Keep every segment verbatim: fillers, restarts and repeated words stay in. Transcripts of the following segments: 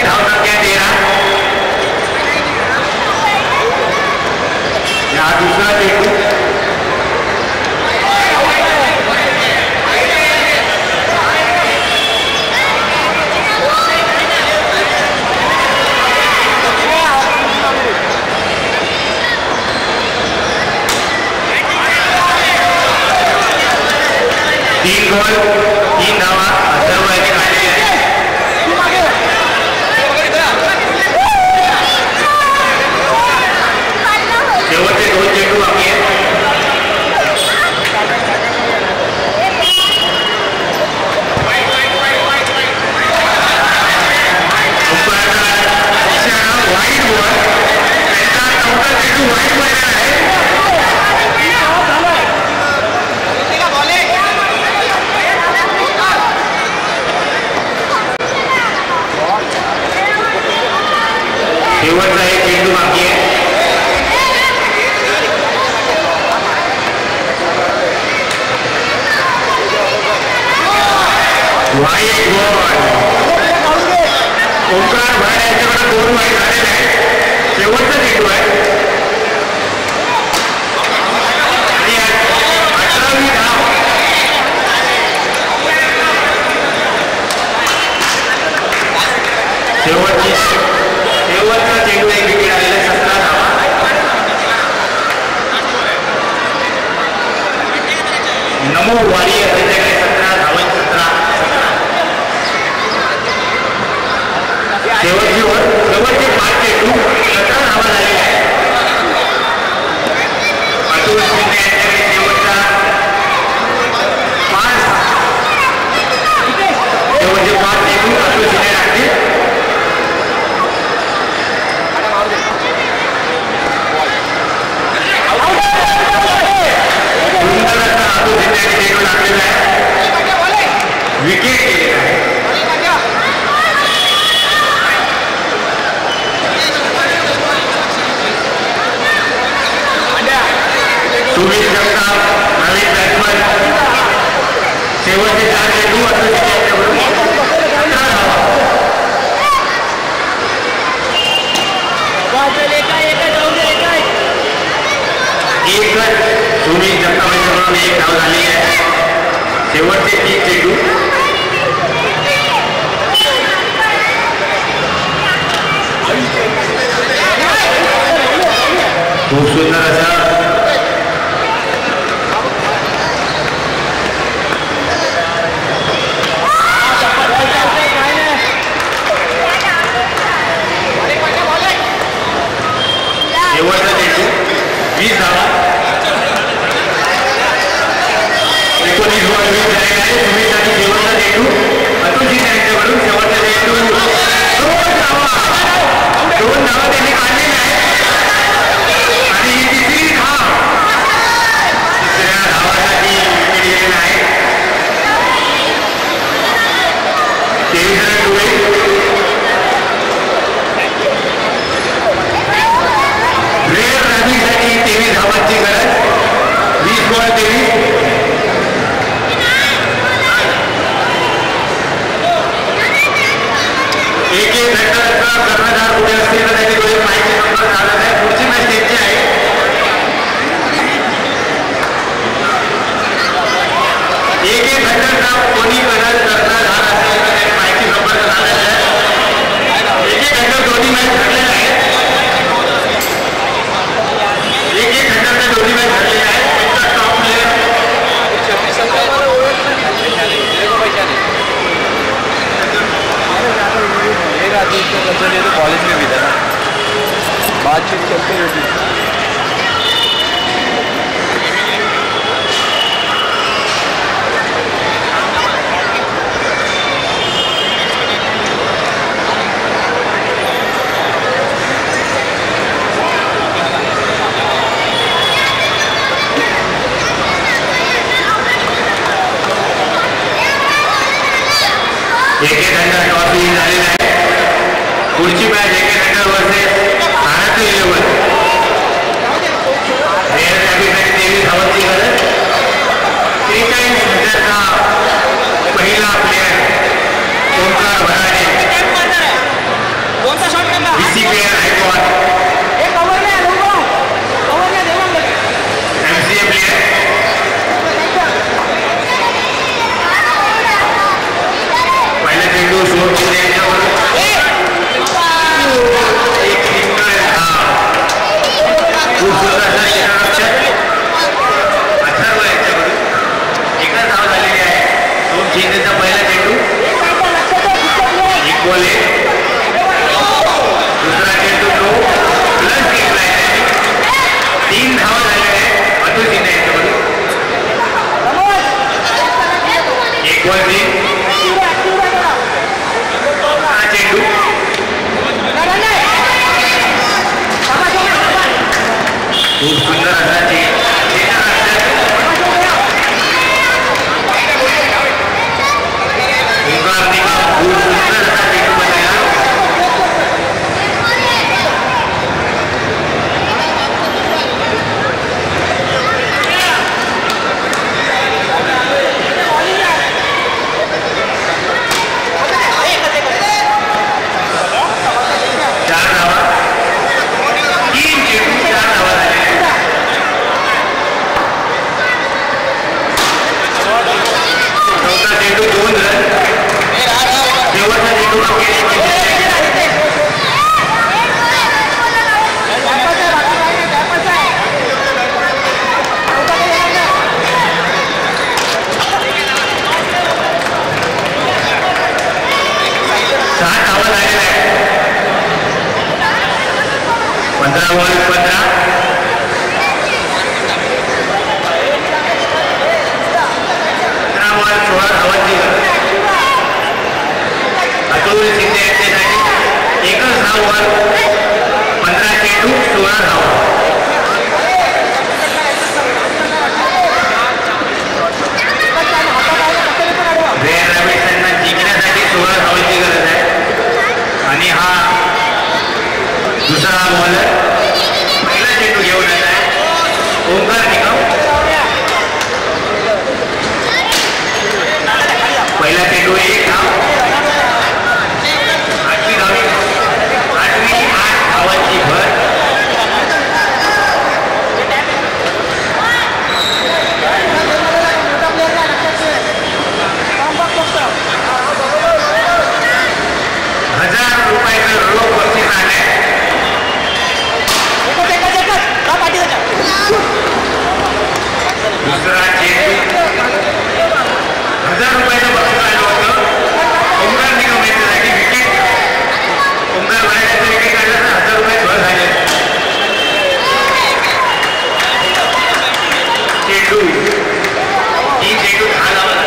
धाव संख्या तेरा। या दूसरा चेंडू तीन गोल तीन धावा सर्व याचे काढलेले आहेत। शेवटचे दोन चेंडू बाकी आहेत। वाईट बॉल त्यांचा चौथा चेंडू वाईट बॉल आहे। शेवटचा एक चेंडू बाकी आहे। वाईट बॉल ओंकार भाड यांच्याकडे दोन वाईट झालेले आहेत। शेवटचा चेंडू आहे आणि अठरावी धाव। शेवटची शेवटचा चेंडू एक विकेट आलेला सतरा धावा। नमो वारियर त्यांच्याकडे सतरा धावन सतरा शेवटची वर शेवटचे पाच चेंडू सतरा धावा झालेले आहेत। अतुल शिंदे यांच्याकडे शेवटचा पाच शेवटचे पाच चेंडू अतुल शिंदे लागतील। विकेट सुमित जगताप नवीन बॅट्समन शेवटचे चार चेंडू एकच सुमित जगताप यांच्याकडून एक धाव झाली आहे। शेवटचे तीन चेंडू खूप सुंदर असा शेवटचा चेंडू वीस धावा एकोणीस बॉल वीस झालेला आहे। सुमित आणि शेवटचा चेंडू अतुल शिंदे यांच्याकडून शेवटचा चेंडू दोन धावा दोन धावा त्यांनी काढलेल्या आहेत आणि ही तिसरी धाव तिसऱ्या धावासाठी विकेट गेलेला आहे। तेवीस रन टुवे रेड रनसाठी तेवीस धावांची गरज। वीस बॉल तेवीस एक एक घटकाचा कर्णधार पुढे असतील तर त्याची डोळे माहिती संपर्क झाला आहे। पुढची मॅच त्यांची आहे। एक एक घटकाचा कोणी करत कर्णधार असेल तर त्याची माहिती संपर्क झालेला आहे। एक एक घटक दोन्ही मॅच ठरलेला आहे। एक एक घटकाच्या दोन्ही मॅच ठरलेल्या आहेत। त्यांचा टॉप प्लेयर तो कॉलेज में भी था ना बातचीत चलती रहती थी। एक एक घंटा टॉस झालेला आहे। पुढची मॅच एक एक घंटा वर्सेस भारतीय इलेव्हन तेवीस धावांची गरज। त्रेचाळीस मीटरचा पहिला प्लेयर ओंकार भराडे पंधरा बॉल पंधरा पंधरा बॉल सोळा धावांची अतुल शिंदे यांच्यासाठी एकच धाव पंधरा चेंडू सोळा धावा रेड रॅबिट्स यांना जिंकण्यासाठी सोळा धावांची गरज आहे आणि हा दुसरा बॉलर पहिला चेंडू घेऊन येत आहे ओंकार निकम पहिला चेंडू एक धाव आठवी धावी आठवी आठ धावांची भर हजार रुपयाचं रोख बक्षीस आले दुसरा चेंडू हजार रुपयाचं बक्षीस आलं होतं ओंकार निगम यांच्यासाठी विकेट ओंकार बनायचं विकेट काढलं तर हजार रुपये भर झाले चेंडू तीन चेंडू दहा धावा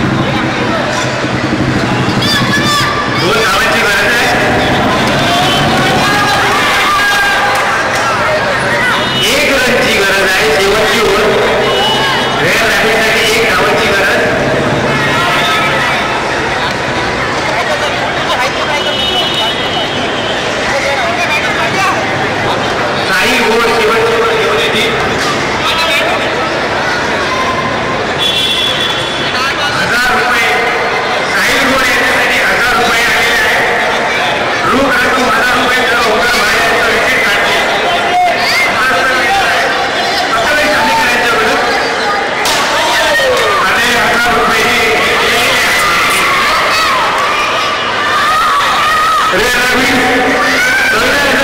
दोन धावांची गरज आहे रे रवी